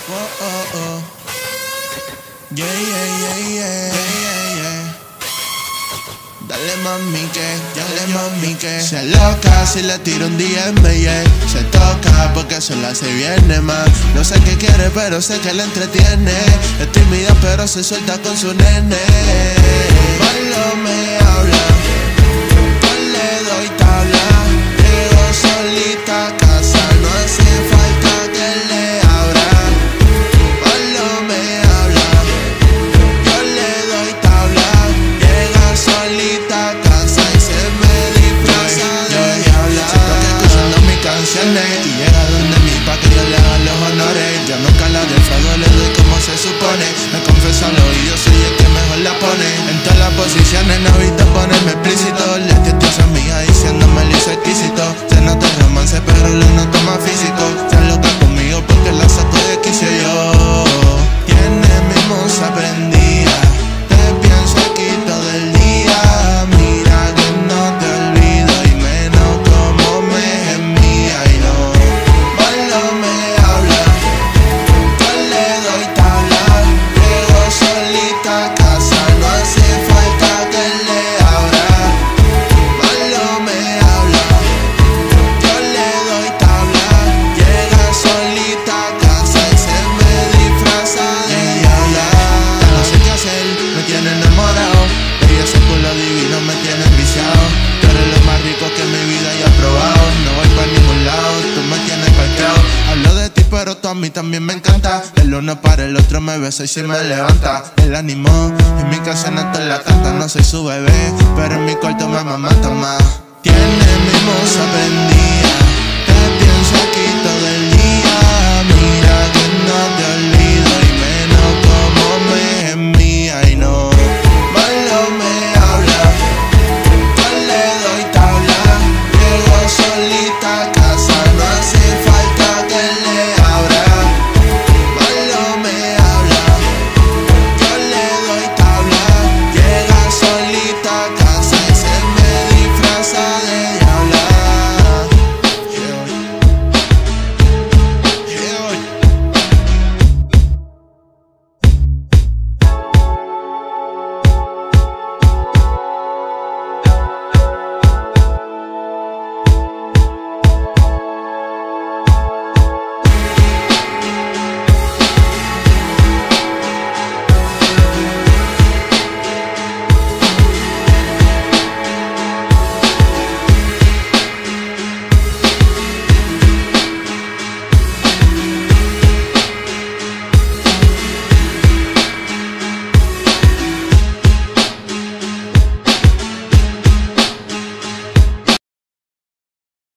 Oh, oh, oh. Yeah, yeah, yeah, yeah, yeah, yeah. Dale mami que se loca si le tiro un DM, yeah. Se toca porque sola se viene más. No sé qué quiere pero sé que le entretiene. Es tímida pero se suelta con su nene. Bailo me habla, yo le doy tabla. Llego solita a casa, no hace falta que le abra. Bailo me habla, yo le doy tabla. Llega solita a casa y se me disfraza de diabla. Siento que escuchando mis canciones y llega donde mí pa' que yo le haga los honores. Yo nunca la defraudo, le doy como se supone. Me confieso al oído, soy el que mejor la pone. En todas las posiciones no he visto ponerme explícito. Le testeo a su amiga diciéndome lo hizo exquisito. Se nota el romance pero lo noto más físico. Se loca conmigo porque la saco de quicio yo. Tiene mi musa prendida, te pienso aquí todo el día. Mira que no te olvido y menos como me gemía. Y no, bailo me habla, yo le doy tabla. Llego solita a casa, no hace falta que le abra. Bailo me habla, yo le doy tabla. Llega solita a casa y se me disfraza de diabla. Ya no sé qué hacer, me tiene enamorado. Ella ese culo divino me tiene enviciado. Tú eres lo más rico que mi vida haya probado. No voy para ningún lado, tú me tienes parqueado. Hablo de ti pero tú a mí también me encanta. El uno para el otro me besa y se me levanta. El ánimo en mi canción esto la canta. No soy su bebé, pero en mi cuarto me mata más. Tiene mi musa prendida.